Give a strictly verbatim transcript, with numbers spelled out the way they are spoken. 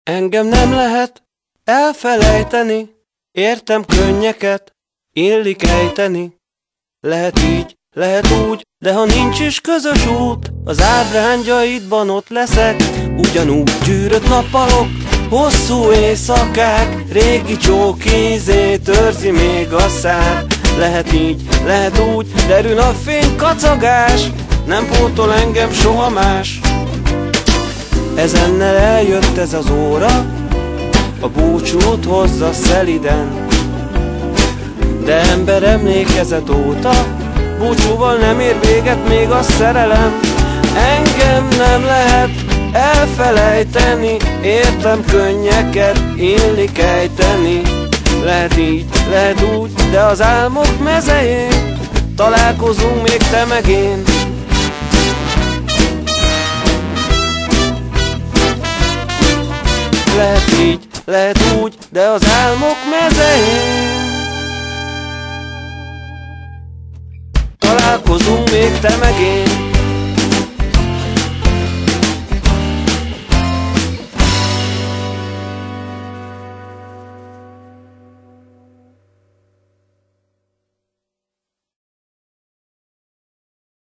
Engem nem lehet elfelejteni, értem könnyeket, illik ejteni. Lehet így, lehet úgy, de ha nincs is közös út, az ábrányaidban ott leszek. Ugyanúgy gyűrött nappalok, hosszú éjszakák, régi csók ízét őrzi még a szár. Lehet így, lehet úgy, derű napfény, kacagás, nem pótol engem soha más. Ezennel eljött ez az óra, a búcsút hozza szeliden. De ember emlékezet óta, búcsúval nem ér véget még a szerelem. Engem nem lehet elfelejteni, értem könnyeket, illik ejteni. Lehet így, lehet úgy, de az álmok mezején találkozunk még te meg én. Lehet így, lehet úgy, de az álmok mezején találkozunk még te meg én.